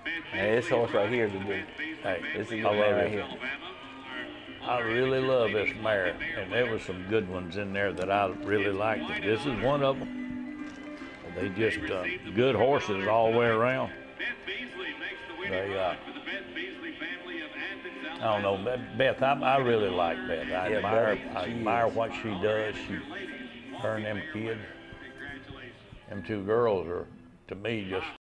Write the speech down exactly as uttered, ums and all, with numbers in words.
Hey, this horse right here is a good. Hey, This is a good I man love right it. here. I really love this mare, and there was some good ones in there that I really liked. And this is one of them. They just uh, good horses all the way around. They, uh, I don't know, Beth. I, I really like Beth. I Yeah, admire, Beth, I she admire is. what she does. She, her and them kids, them two girls are, to me, just